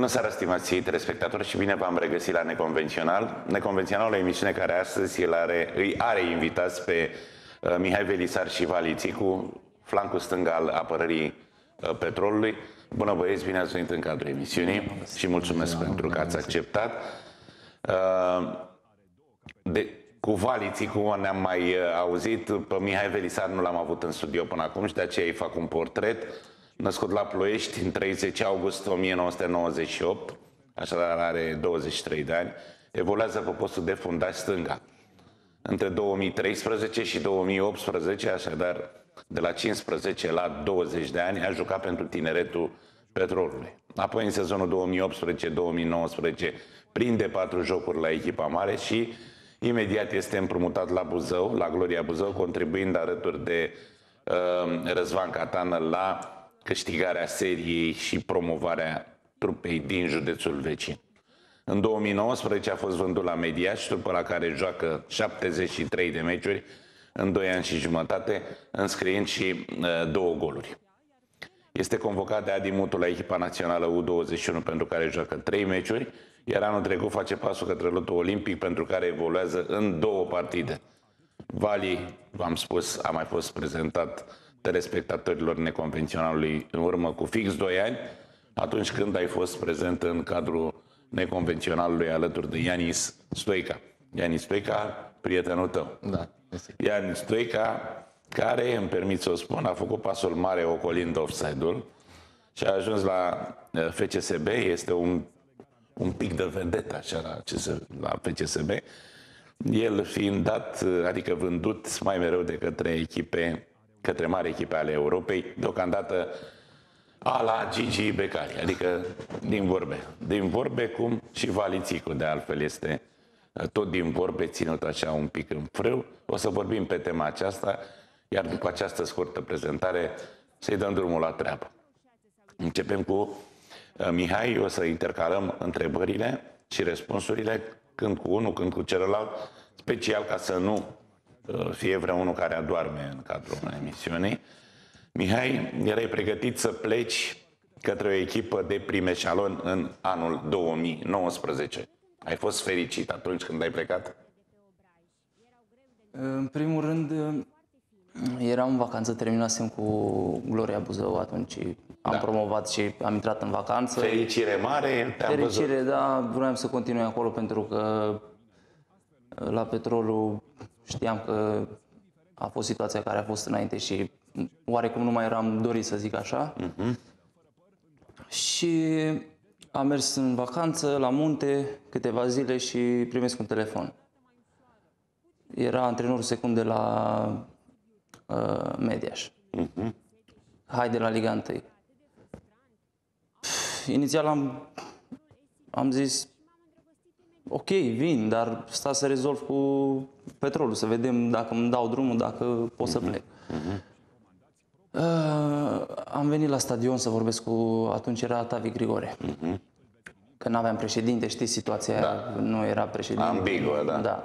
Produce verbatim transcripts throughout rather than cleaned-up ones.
Bună seara, stimați telespectatori, și bine v-am regăsit la Neconvențional. Neconvențional, o emisiune care astăzi îl are, îi are invitați pe uh, Mihai Velisar și Vali Țicu, flancul stâng al apărării uh, petrolului. Bună băieți, bine ați venit în cadrul emisiunii și mulțumesc pentru că ați acceptat. Uh, de, cu Vali Țicu ne-am mai uh, auzit, pe Mihai Velisar nu l-am avut în studio până acum și de aceea îi fac un portret. Născut la Ploiești în treizeci august o mie nouă sute nouăzeci și opt, așadar are douăzeci și trei de ani, evoluează pe postul de fundaș stânga. Între două mii treisprezece și două mii optsprezece, așadar de la cincisprezece la douăzeci de ani, a jucat pentru Tineretul Petrolului. Apoi în sezonul două mii optsprezece două mii nouăsprezece prinde patru jocuri la echipa mare și imediat este împrumutat la Buzău, la Gloria Buzău, contribuind alături de uh, Răzvan Catană la câștigarea seriei și promovarea trupei din județul vecin. În două mii nouăsprezece a fost vândut la Mediaș, trupă la care joacă șaptezeci și trei de meciuri în doi ani și jumătate, înscriind și uh, două goluri. Este convocat de Adi Mutu la echipa națională U douăzeci și unu, pentru care joacă trei meciuri, iar anul trecut face pasul către lotul olimpic, pentru care evoluează în două partide. Vali, v-am spus, a mai fost prezentat telespectatorilor Neconvenționalului în urmă cu fix doi ani, atunci când ai fost prezent în cadrul Neconvenționalului alături de Ianis Stoica. Ianis Stoica, prietenul tău. Da. Ianis Stoica, care, îmi permit să o spun, a făcut pasul mare ocolind offside-ul și a ajuns la F C S B, este un, un pic de vedetă așa la, la F C S B, el fiind dat, adică vândut mai mereu de către echipe, către mari echipe ale Europei, deocamdată a la Gigi Becali, adică din vorbe. Din vorbe, cum și Vali Țicu, de altfel, este tot din vorbe, ținut așa un pic în frâu. O să vorbim pe tema aceasta, iar după această scurtă prezentare să-i dăm drumul la treabă. Începem cu Mihai, o să intercalăm întrebările și răspunsurile, când cu unul, când cu celălalt, special ca să nu fie vreunul care adoarme în cadrul emisiunii. Mihai, erai pregătit să pleci către o echipă de prim eșalon în anul două mii nouăsprezece. Ai fost fericit atunci când ai plecat? În primul rând, eram în vacanță, terminasem cu Gloria Buzău, atunci am da. promovat și am intrat în vacanță. Fericire mare, te-am Fericire, văzut. da, vroiam să continui acolo pentru că la Petrolul știam că a fost situația care a fost înainte și oarecum nu mai eram dorit, să zic așa. Uh-huh. Și am mers în vacanță la munte câteva zile și primesc un telefon. Era antrenorul secund de la uh, Mediaș. Uh-huh. Hai de la Liga unu. Pff, inițial am, am zis ok, vin, dar sta să rezolv cu Petrolul, să vedem dacă îmi dau drumul, dacă pot să plec. Uh-huh. Uh, am venit la stadion să vorbesc cu, atunci era Tavi Grigore. Uh-huh. Că n-aveam președinte, știi, situația da. aia, nu era președinte. Ambiguă, da. da.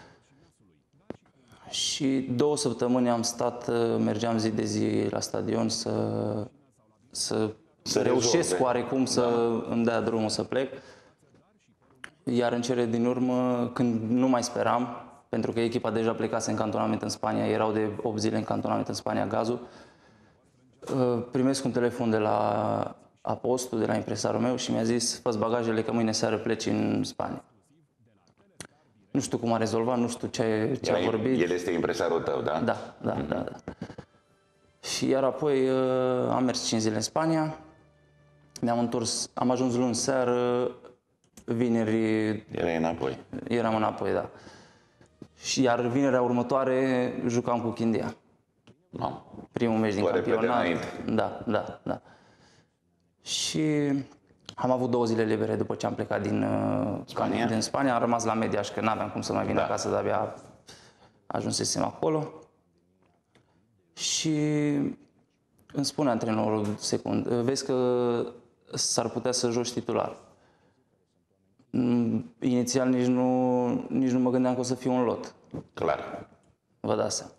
Și două săptămâni am stat, mergeam zi de zi la stadion să, să, să reușesc oarecum să da. îmi dea drumul să plec. Iar în cele din urmă, când nu mai speram, pentru că echipa deja plecase în cantonament în Spania, erau de opt zile în cantonament în Spania, Gazul, primesc un telefon de la Apostul, de la impresarul meu și mi-a zis: fă-ți bagajele că mâine seară pleci în Spania. Nu știu cum a rezolvat, nu știu ce, ce a vorbit. El este impresarul tău, da? Da, da, mm-hmm. da, da. Și iar apoi am mers cinci zile în Spania, mi-am întors, am ajuns luni seară, vineri... Erai înapoi. Eram înapoi, da. Și iar vinerea următoare jucam cu Chindia. Mam. Primul meci din Toare campionat. Da, da, da. Și am avut două zile libere după ce am plecat din Spania. Din Spania. Am rămas la Mediaș, că n-aveam cum să mai vin da. acasă, dar abia ajunsesem acolo. Și îmi spune antrenorul secund: vezi că s-ar putea să joci titular. Inițial nici nu, nici nu mă gândeam că o să fiu un lot. Clar. Vă dați seama.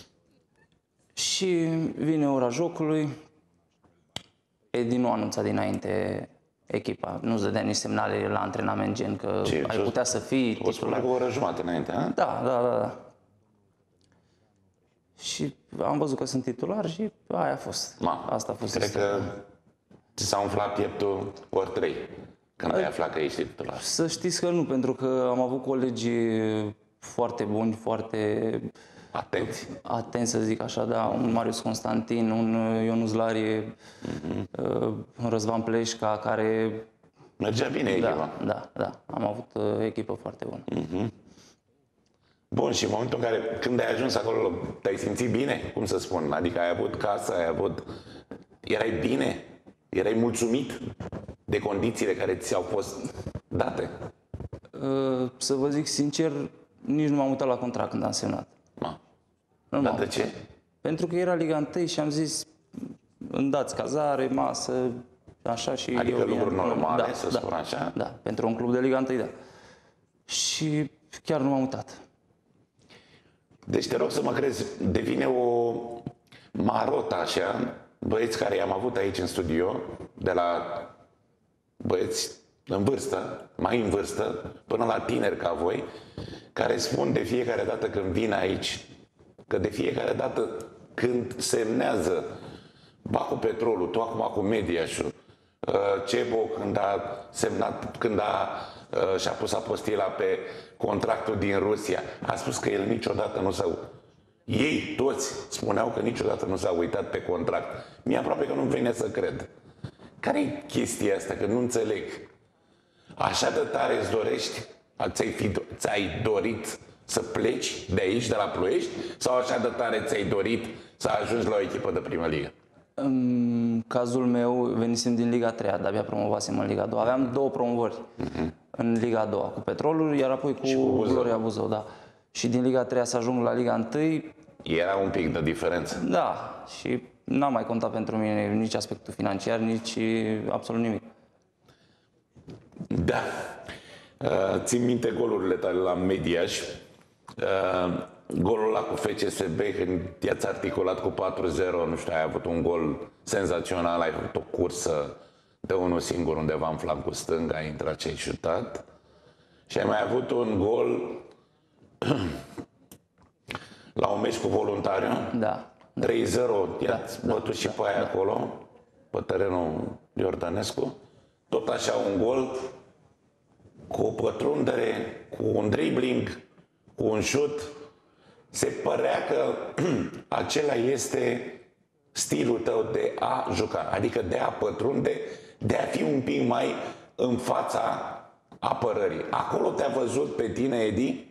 Și vine ora jocului. Edi nu a anunțat dinainte echipa. Nu-ți dădea nici semnale la antrenament, gen că Ce, ai putea să fii o spune cu o oră jumătate înainte, a? Da, da, da, da. Și am văzut că sunt titular și aia a fost. Ma, Asta a fost. Cred că ți s-a umflat pieptul ori trei când ai aflat că ești titular. Să știți că nu, pentru că am avut colegi foarte buni, foarte Atenți. atenți, să zic așa, da, un Marius Constantin, un Ionuț Larie, mm-hmm. un Răzvan Pleșca, care... Mergea bine echipa. Da, da, da. Am avut uh, echipă foarte bună. Mm-hmm. Bun, și în momentul în care, când ai ajuns acolo, te-ai simțit bine? Cum să spun? Adică ai avut casă, ai avut... Erai bine? Erai mulțumit de condițiile care ți-au fost date? Uh, să vă zic sincer, nici nu m-am uitat la contract când am semnat. Ma. Nu Dar de ce? Pentru că era Liga unu și am zis, îmi dați cazare, masă, așa și... Adică eu, lucruri normale, da, să da, spun așa? Da, pentru un club de Liga unu, da. Și chiar nu m-am uitat. Deci te rog să mă crezi, devine o marotă așa, băieți care i-am avut aici în studio, de la băieți în vârstă, mai în vârstă, până la tineri ca voi, care spun de fiecare dată când vin aici, că de fiecare dată când semnează Bacu Petrolul, tu acum cu Mediașul, Cebo când a semnat, când a, și-a pus apostila pe contractul din Rusia, a spus că el niciodată nu s-a... Ei toți spuneau că niciodată nu s-a uitat pe contract. Mie aproape că nu-mi vine să cred. Care-i chestia asta? Că nu înțeleg. Așa de tare îți dorești, ți-ai, fi, ți-ai dorit să pleci de aici, de la Ploiești? Sau așa de tare ți-ai dorit să ajungi la o echipă de primă ligă? În cazul meu, venisem din Liga trei, de-abia promovasem în Liga a doua. Aveam două promovări uh-huh. în Liga a doua, cu Petrolul, iar apoi cu, cu Gloria Buzău. Da. Și din Liga trei să ajung la Liga unu. Era un pic de diferență. Da, și n-a mai contat pentru mine nici aspectul financiar, nici absolut nimic. Da. Uh, țin minte golurile tale la Mediaș. Uh, golul ăla cu F C S B, când i-ați articulat cu patru zero, nu știu, ai avut un gol senzațional, ai făcut o cursă de unul singur undeva în flancul stâng, ai intrat și ai șutat. Și ai mai avut un gol la un meci cu Voluntariu. Da. trei zero, i-ați da, bătut da, și da, pe aia da. acolo, pe terenul Iordănescu. Tot așa un gol cu o pătrundere, cu un dribbling, cu un șut. Se părea că acela este stilul tău de a juca, adică de a pătrunde, de a fi un pic mai în fața apărării. Acolo te-a văzut pe tine, Edi?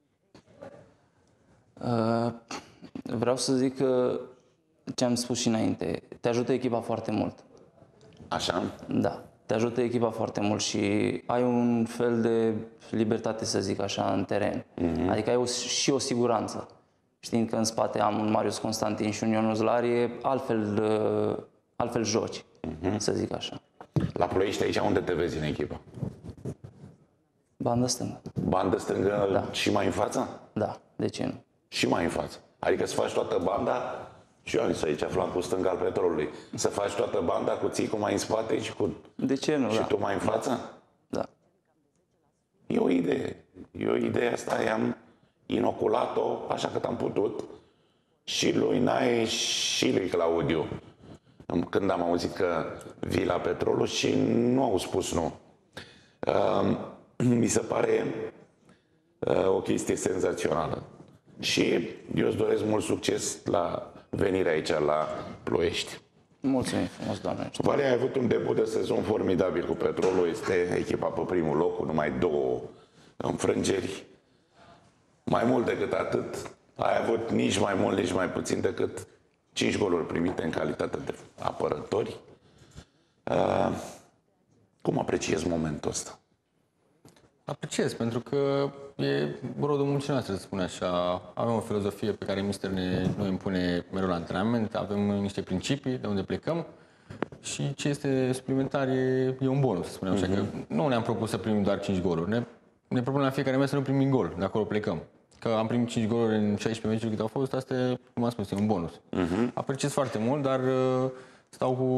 Uh, vreau să zic că ce am spus și înainte, te ajută echipa foarte mult. Așa? Da, te ajută echipa foarte mult și ai un fel de libertate, să zic așa, în teren. Mm-hmm. Adică ai o, și o siguranță. Știind că în spate am un Marius Constantin și un Ionuț Larie, altfel, uh, altfel joci, mm-hmm. să zic așa. La Ploiești aici unde te vezi în echipă? Bandă stângă. Bandă stângă Da. și mai în față? Da, de ce nu? Și mai în față. Adică să faci toată banda, și eu am zis aici, flancul stâng al Petrolului, să faci toată banda cu țicul mai în spate și cu... De ce nu? Și Da. tu mai în față? Da. E o idee. E o idee asta, i-am inoculat-o așa cât am putut și lui Nae și lui Claudiu. Când am auzit că vii la Petrolul și nu au spus nu. Uh, mi se pare uh, o chestie senzațională. Și eu îți doresc mult succes la venirea aici la Ploiești. Mulțumim frumos, Doamne. Valea a avut un debut de sezon formidabil cu Petrolul, este echipa pe primul loc cu numai două înfrângeri. Mai mult decât atât, ai avut nici mai mult, nici mai puțin decât cinci goluri primite în calitate de apărători. Uh, cum apreciezi momentul ăsta? Apreciez, pentru că e rodul muncii noastre, să spun așa. Avem o filozofie pe care mister ne noi impune mereu la antrenament, avem niște principii de unde plecăm și ce este suplimentar e, e un bonus, să spunem așa, mm-hmm. că nu ne-am propus să primim doar cinci goluri, ne, ne propunem la fiecare meci să nu primim gol, de acolo plecăm. Că am primit cinci goluri în șaisprezece meciuri cât au fost, asta e, cum am spus, e un bonus. Mm-hmm. Apreciez foarte mult, dar stau cu,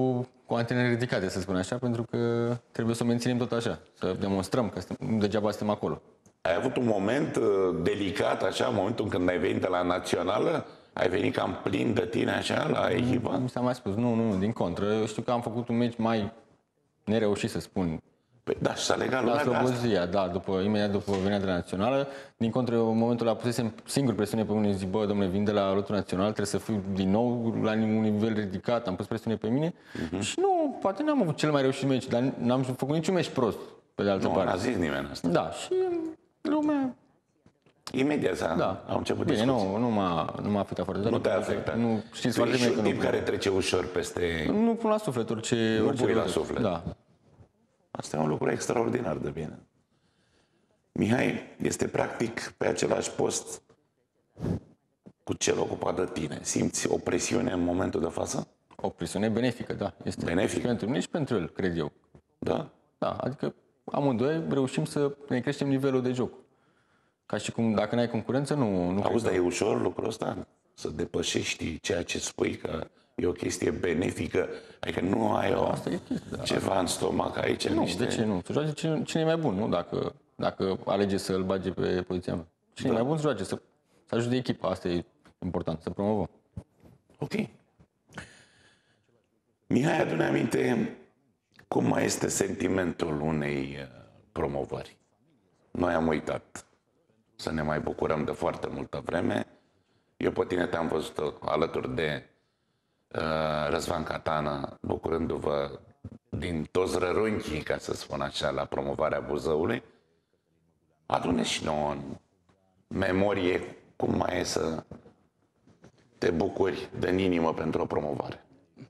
cu antenele ridicate, să spun așa, pentru că trebuie să o menținem tot așa, să demonstrăm că suntem, nu degeaba suntem acolo. Ai avut un moment uh, delicat, așa, momentul când ai venit de la națională, ai venit cam plin de tine, așa, la echipă? Mi s-a mai spus, nu, nu, din contră. Eu știu că am făcut un meci mai nereușit, să spun. Păi da, și s-a legat La lumea de asta. Slobozia, da, după, imediat după venirea de la națională. Din contră, eu în momentul ăla pusesem singur presiune pe mine, zic, bă, domnule, vin de la lotul național, trebuie să fiu din nou la un nivel ridicat, am pus presiune pe mine. Uh-huh. Și nu, poate n-am avut cel mai reușit meci, dar n-am făcut niciun meci prost, pe de altă Nu, parte. n-a zis nimeni asta. Da, și lumea... Imediat s-a, Da. au început Bine, discuții. nu, nu m-a, nu m-a afectat foarte tare. Nu te-a afectat. Nu, știți Tu foarte ești bine un că tip nu, care trece ușor peste... nu pun la suflet orice... Nu orice pui la lucru. suflet. Da. Asta e un lucru extraordinar de bine. Mihai este practic pe același post cu cel ocupat de tine. Simți o presiune în momentul de față? O presiune benefică, da. Este Benefică. și pentru mine și pentru el, cred eu. Da? Da, adică amândoi reușim să ne creștem nivelul de joc. Ca și cum dacă n-ai concurență, nu... nu Auzi, cred dar e ușor lucrul ăsta? Să depășești ceea ce spui că e o chestie benefică, adică nu ai o, Asta e chestia, da. ceva în stomac aici, Nu, niște... de ce nu? Să joace cine, cine e mai bun, nu? Dacă, dacă alege să-l bage pe poziția mea. Cine da. e mai bun să joace, să, să ajute echipa. Asta e important, să promovăm. Ok. Mihai, adu-ne aminte cum mai este sentimentul unei uh, promovări. Noi am uitat să ne mai bucurăm de foarte multă vreme. Eu pe tine te-am văzut alături de uh, Răzvan Catana, bucurându-vă din toți rărunchii, ca să spun așa, la promovarea Buzăului. Adu-ne și nouă în memorie cum mai e să te bucuri de inimă pentru o promovare.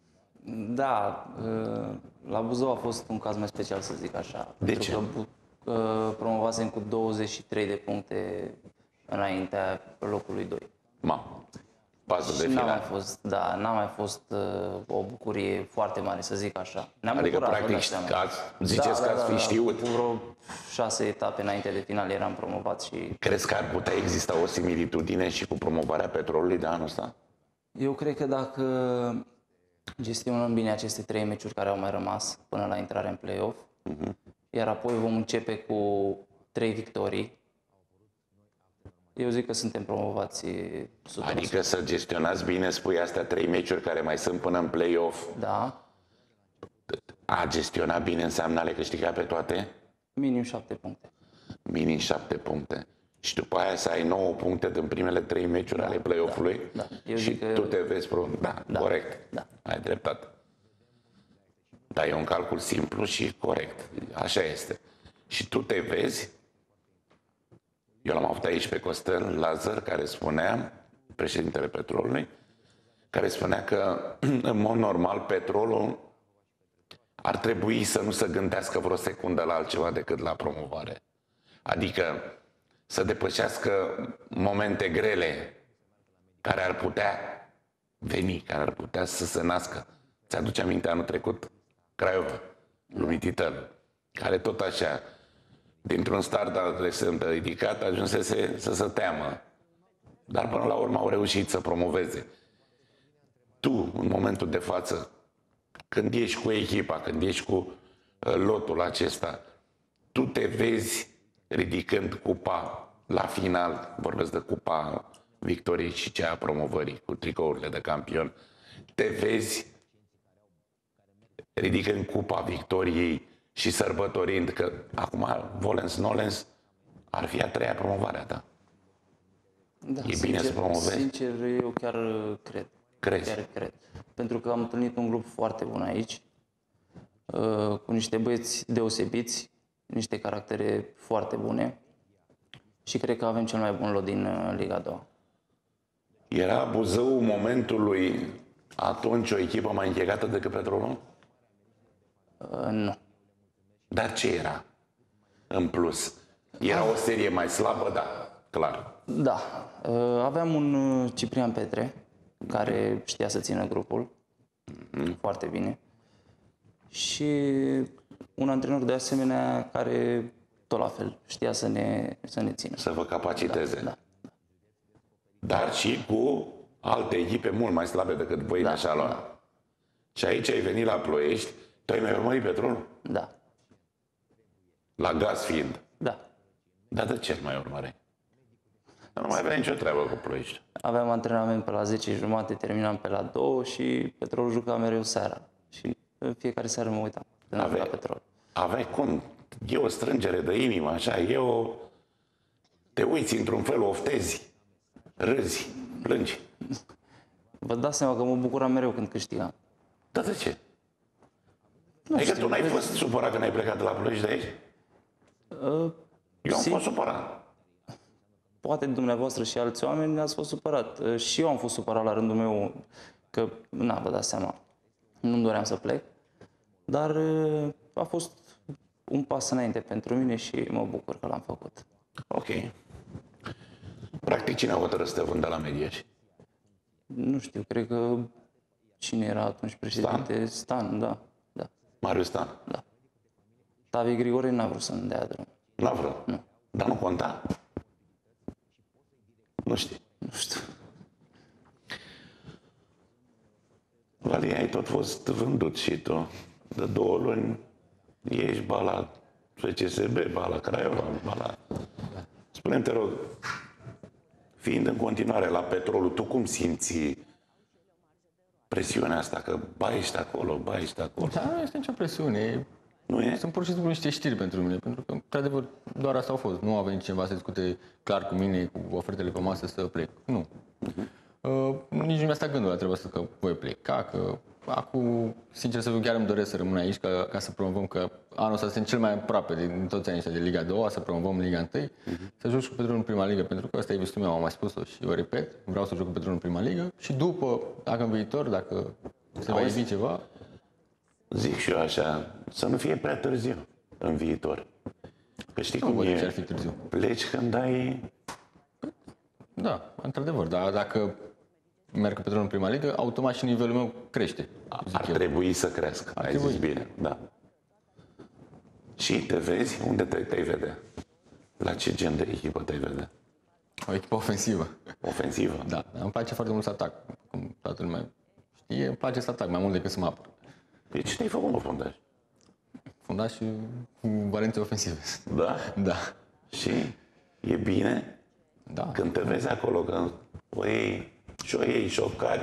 Da, la Buzău a fost un caz mai special, să zic așa. De pentru ce? că uh, promovasem cu douăzeci și trei de puncte înaintea locului doi. Ma, fază de Și n-a mai final. fost, da, n-a mai fost uh, o bucurie foarte mare, să zic așa. Ne-am Adică, bucurat, practic, vă dați seama. ați, ziceți da, că da, ați fi da, știut. Cu vreo șase etape înainte de final eram promovat și Crezi că ar putea exista o similitudine și cu promovarea Petrolului de anul ăsta? eu cred că dacă gestionăm bine aceste trei meciuri care au mai rămas până la intrarea în play-off, uh-huh. iar apoi vom începe cu trei victorii, eu zic că suntem promovați o sută la sută. Adică să gestionați bine, spui, astea trei meciuri care mai sunt până în play-off. Da, A gestiona bine înseamnă a le câștiga pe toate? minim șapte puncte. Minim șapte puncte. Și după aia să ai nouă puncte din primele trei meciuri da, ale play-off-ului da, da. Eu și zic că- tu te vezi pro... Da, Da, corect. da. Ai dreptate. Dar e un calcul simplu și corect. Așa este. Și tu te vezi. Eu l-am avut aici pe Costel Lazar, care spunea, președintele Petrolului, care spunea că, în mod normal, Petrolul ar trebui să nu se gândească vreo secundă la altceva decât la promovare. Adică să depășească momente grele care ar putea veni, care ar putea să se nască. Ți-aduce aminte anul trecut? Craiova, Lumititel, care tot așa, dintr-un start adresând ridicat, ajunsese să se teamă. Dar până la urmă au reușit să promoveze. Tu, în momentul de față, când ești cu echipa, când ești cu uh, lotul acesta, tu te vezi ridicând cupa la final, vorbesc de cupa victoriei și cea a promovării cu tricourile de campion, te vezi ridicând cupa victoriei și sărbătorind că acum, volens nolens, ar fi a treia promovare a ta. Da, E bine să promovezi? Sincer, eu chiar cred. Crezi? Chiar cred. Pentru că am întâlnit un grup foarte bun aici, uh, cu niște băieți deosebiți, niște caractere foarte bune și cred că avem cel mai bun lot din uh, Liga a doua. Era Buzău momentului atunci o echipă mai închegată decât Petrolul? Uh, nu. Dar ce era în plus? Era o serie mai slabă, da, clar. Da. Uh, aveam un uh, Ciprian Petre, care știa să țină grupul mm-hmm. foarte bine. Și un antrenor de asemenea care tot la fel știa să ne, să ne țină. Să vă capaciteze. Da, da. Dar și cu alte echipe mult mai slabe decât voi Da, în așa lor. Și aici ai venit la Ploiești, tu ai mai urmărit Petrolul? Da. La gaz fiind. Da. Dar de ce mai urmăreai? Nu mai avea nicio treabă cu Ploiești. Aveam antrenament pe la zece jumate, terminam pe la două și Petrolul juca mereu seara. Și în fiecare seară mă uitam când Ave- la Petrol. Aveai cum? E o strângere de inimă, așa, e o... Te uiți într-un fel, oftezi, râzi, plângi. Vă dați seama că mă bucuram mereu când câștigam. Dar de ce? Nu adică știu, tu n-ai vezi- fost supărat când ai plecat de la Ploiești de aici? Uh, Eu am si- fost supărat. Poate dumneavoastră și alți oameni ați fost supărat. Uh, Și eu am fost supărat la rândul meu că, na, vă dați seama, nu-mi doream să plec. Dar uh, a fost un pas înainte pentru mine și mă bucur că l-am făcut. Ok. Practic, cine a hotărât să te vândă la Mediaș? Nu știu, cred că cine era atunci președinte? Stan, Stan da. da. Marius Stan. Da. Tavi Grigore n-a vrut să-mi dea drum. N-a vrut. Nu. Dar nu conta? Nu știu. Nu știu. Vali, ai tot fost vândut și tu. De două luni ești ba la F C S B, ba la Craiova, ba la... Spune-mi, te rog, fiind în continuare la Petrolul, tu cum simți presiunea asta? Că ba ești acolo, ba ești acolo. Dar nu este nicio presiune. Nu e? Sunt pur și simplu niște știri pentru mine, pentru că, într-adevăr, doar asta au fost. Nu a venit cineva să discute clar cu mine, cu ofertele pe masă, să plec. Nu. Uh, nici nu mi-a stat gândul la treaba asta că voi pleca, că acum, sincer să fiu, chiar îmi doresc să rămân aici ca, ca să promovăm, că anul ăsta suntem cel mai aproape din toți anii ăștia de Liga a doua, să promovăm Liga unu, uh-huh. să joc cu Petrolul în prima ligă, pentru că ăsta e visul meu, am mai spus-o și eu repet, vreau să joc cu Petrolul în prima ligă și după, dacă în viitor, dacă se va ivi ceva, Zic și eu așa, să nu fie prea târziu în viitor. Că știi nu cum văd de ce ar e, fi târziu. pleci când ai... Da, într-adevăr, dar dacă merg cu Petrolul în prima ligă, automat și nivelul meu crește. zic Ar eu. trebui să crească. Ai trebui. zis bine, da. Și te vezi? Unde te, te vede? La ce gen de echipă te vede? O echipă ofensivă. Ofensivă? Da, îmi place foarte mult să atac. Cum toată lumea știe, îmi place să atac mai mult decât să mă apăr. Deci te-ai făcut, mă, fundaș? Fundaș și cu valențe ofensive. Da? Da. Și e bine Da. când te vezi acolo, când o iei și o iei șocari,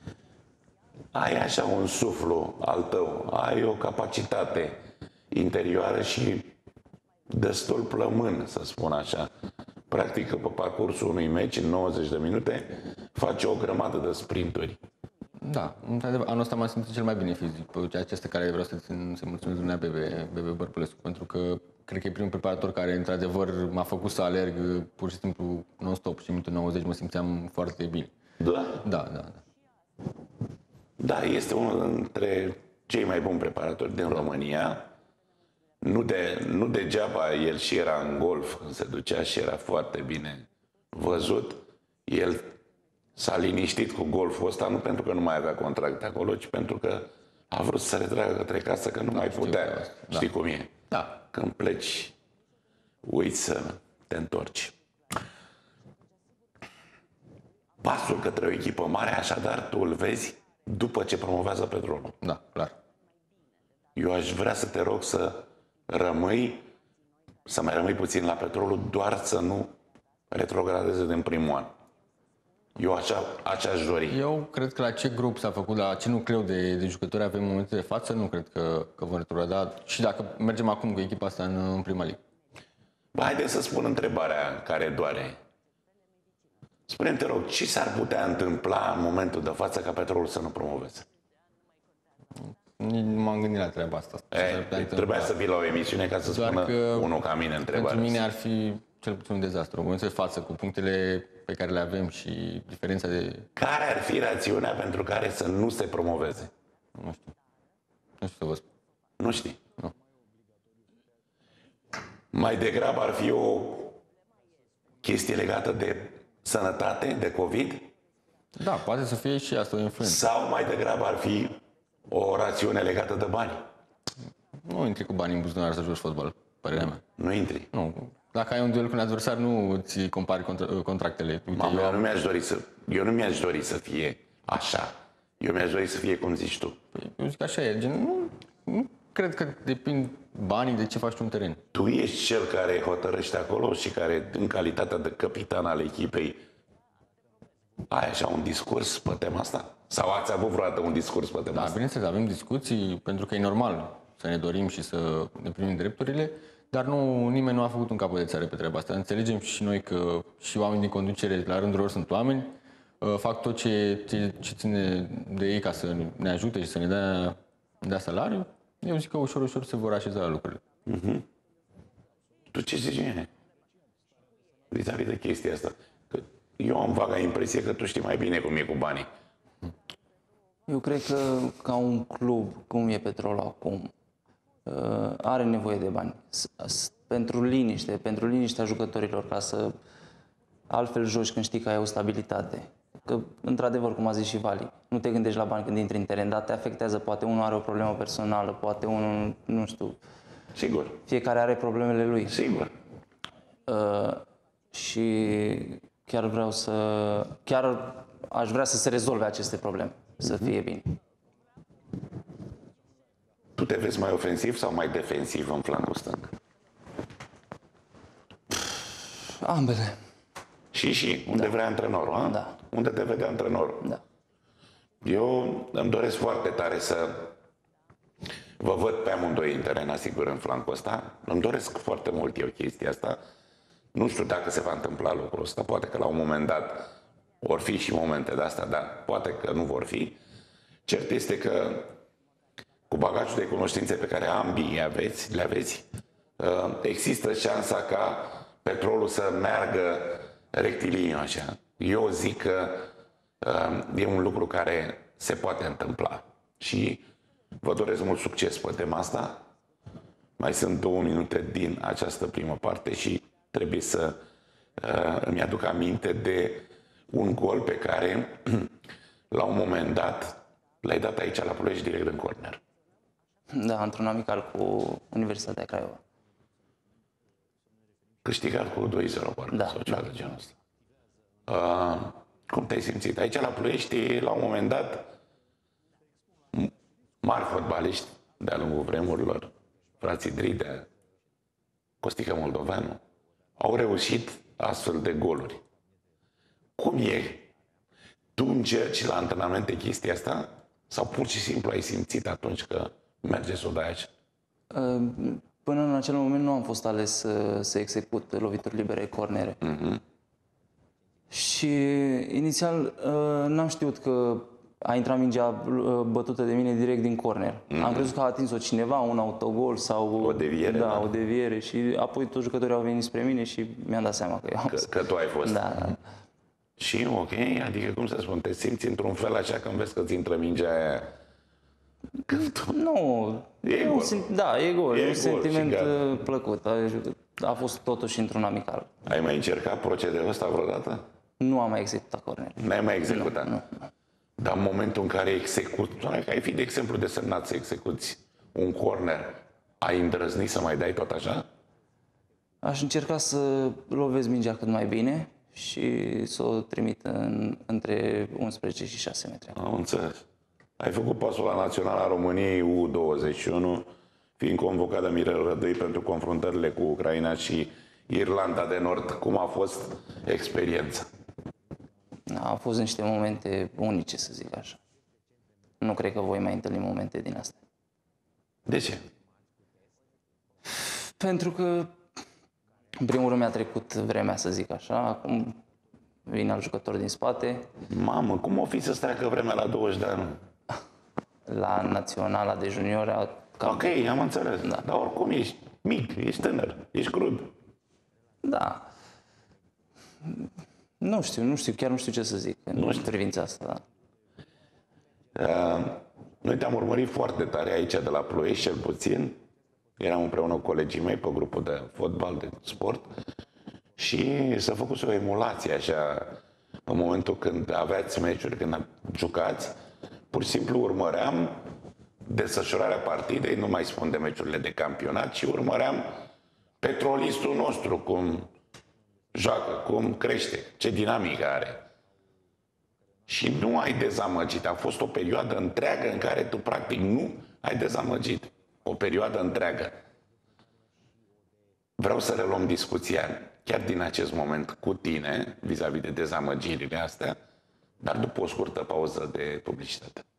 ai așa un suflu al tău, ai o capacitate interioară și destul plămân, să spun așa. Practic, pe parcursul unui meci, în nouăzeci de minute, face o grămadă de sprinturi. Da, într-adevăr, anul ăsta m-am simțit cel mai bine fizic. Pe ceea ce care vreau să țin, să mulțumesc dumneavoastră, Bebe, Bebe Bărpulescu, pentru că cred că e primul preparator care, într-adevăr, m-a făcut să alerg pur și simplu non-stop și în minutul nouăzeci mă simțeam foarte bine. Da? Da, da, da. Da, este unul dintre cei mai buni preparatori din România. Nu, de, nu degeaba el și era în golf când se ducea și era foarte bine văzut. El s-a liniștit cu golful ăsta, nu pentru că nu mai avea contract acolo, ci pentru că a vrut să se retragă către casă, că nu mai putea. că asta, da. Știi cum e? Da. Când pleci, uiți să te întorci. Pasul către o echipă mare, așadar, tu îl vezi după ce promovează Petrolul. Da, clar. Eu aș vrea să te rog să rămâi, să mai rămâi puțin la Petrolul, doar să nu retrogradeze din primul an. Eu așa, așa aș dori. Eu cred că la ce grup s-a făcut, la ce nucleu de, de jucători avem în momentul de față, nu cred că, că vom retrograda și dacă mergem acum cu echipa asta în, în prima ligă. Bă, haideți să spun întrebarea care doare. Spune-mi, te rog, ce s-ar putea întâmpla în momentul de față ca Petrolul să nu promoveze? Nici nu m-am gândit la treaba asta. Ce s-ar E, putea întâmpla. trebuia să vii la o emisiune ca să Doar spună că unul ca mine întrebarea. Pentru mine ar fi cel puțin un dezastru. În momentul de față, cu punctele pe care le avem și diferența de... Care ar fi rațiunea pentru care să nu se promoveze? Nu știu. Nu știu să vă spun. Nu știi. Nu. Mai degrabă ar fi o chestie legată de sănătate, de COVID? Da, poate să fie și asta o influență. Sau mai degrabă ar fi o rațiune legată de bani? Nu intri cu bani în buzunar să joci fotbal, părerea mea. Nu intri. Nu. Dacă ai un duel cu un adversar, nu îți compari contra- contractele. Uite, Mamă, eu eu am... nu mi-aș dori să, eu nu mi-aș dori să fie așa. Eu mi-aș dori să fie cum zici tu. Păi, eu zic așa e, gen, nu, nu cred că depind banii de ce faci tu în teren. Tu ești cel care hotărăște acolo și care, în calitatea de capitan al echipei, ai așa un discurs pe tema asta? Sau ați avut vreodată un discurs pe tema Da, asta? bineînțeles, avem discuții, pentru că e normal să ne dorim și să ne primim drepturile, dar nu, nimeni nu a făcut un capăt de țară pe treaba asta. Înțelegem și noi că și oamenii din conducere, la rândul lor, sunt oameni, fac tot ce, ce, ce ține de ei ca să ne ajute și să ne dea, ne dea salariu. Eu zic că ușor, ușor se vor așeza lucrurile. Mm-hmm. Tu ce zici mie? Vis-a-vis de chestia asta. Că eu am vaga impresie că tu știi mai bine cum e cu banii. Eu cred că ca un club, cum e Petrolul acum, are nevoie de bani. Pentru liniște, pentru liniștea jucătorilor, ca să altfel joci când știi că ai o stabilitate. Că, într-adevăr, cum a zis și Vali, nu te gândești la bani când intri în teren, dar te afectează. Poate unul are o problemă personală, poate unul, nu știu... Sigur. Fiecare are problemele lui. Sigur. Uh, și chiar vreau să... Chiar aș vrea să se rezolve aceste probleme, să fie bine. Tu te vezi mai ofensiv sau mai defensiv în flancul stâng? Ambele. Și și, unde da. vrea antrenorul, a? Da. Unde te vede antrenorul. Da. Eu îmi doresc foarte tare să vă văd pe amândoi în teren, asigur, în flancul ăsta. Îmi doresc foarte mult eu chestia asta. Nu știu dacă se va întâmpla lucrul ăsta. Poate că la un moment dat vor fi și momente de astea, dar poate că nu vor fi. Cert este că cu bagajul de cunoștințe pe care ambii aveți, le aveți, există șansa ca Petrolul să meargă rectiliniu așa. Eu zic că e un lucru care se poate întâmpla și vă doresc mult succes pe tema asta. Mai sunt două minute din această primă parte și trebuie să îmi aduc aminte de un gol pe care la un moment dat l-ai dat aici la Ploiești direct în corner. Da, într-un amical cu Universitatea Craiova. Câștigat cu doi zero, parcă, da, sau ceva da. de genul ăsta. Uh, cum te-ai simțit? Aici la Ploiești, la un moment dat, mari fotbaliști de-a lungul vremurilor, frații Dridea, Costică Moldoveanu, au reușit astfel de goluri. Cum e? Tu încerci la antrenamente chestia asta? Sau pur și simplu ai simțit atunci că merge să o dai aici? Până în acel moment nu am fost ales să, să execut lovituri libere, cornere. Mm-hmm. Și inițial n-am știut că a intrat mingea bătută de mine direct din corner. Mm-hmm. Am crezut că a atins-o cineva, un autogol sau o deviere. Da, da, o deviere și apoi toți jucătorii au venit spre mine și mi-am dat seama că eu am că, că tu ai fost. Da, da. Și ok, adică cum să spun, te simți într-un fel așa când vezi că ți intră mingea aia. Nu, e nu gol. Simt, da, e gol, E e un gol sentiment și plăcut. A, a fost totuși într-un amical. Ai mai încercat procedeul ăsta vreodată? Nu am mai executat corner. N-ai mai executat? Nu, nu. Dar în momentul în care execuți, că ai fi de exemplu desemnat să execuți un corner, ai îndrăznit să mai dai tot așa? Aș încerca să lovesc mingea cât mai bine și să o trimit în, între unsprezece și șase metri. Am înțeles. Ai făcut pasul la Naționala României U douăzeci și unu, fiind convocat de Mirel Rădăi pentru confruntările cu Ucraina și Irlanda de Nord. Cum a fost experiența? Au fost niște momente unice, să zic așa. Nu cred că voi mai întâlni momente din astea. De ce? Pentru că, în primul rând, mi-a trecut vremea, să zic așa. Acum vine alt jucător din spate. Mamă, cum o fi să-ți treacă vremea la douăzeci de ani? La Naționala de Juniori... Cam... Ok, am înțeles. Da. Dar oricum ești mic, ești tânăr, ești crud. Da. Nu știu, nu știu, chiar nu știu ce să zic în nu privința asta. Da. Uh, noi te-am urmărit foarte tare aici de la Ploiești, cel puțin. Eram împreună cu colegii mei pe grupul de fotbal, de sport. Și s-a făcut o emulație așa, în momentul când aveați meciuri, când jucați. Pur și simplu urmăream desfășurarea partidei, nu mai spun de meciurile de campionat, ci urmăream petrolistul nostru, cum joacă, cum crește, ce dinamică are. și nu ai dezamăgit. A fost o perioadă întreagă în care tu practic nu ai dezamăgit. O perioadă întreagă. Vreau să reluăm discuția chiar din acest moment cu tine vis-a-vis de dezamăgirile astea, dar după o scurtă pauză de publicitate.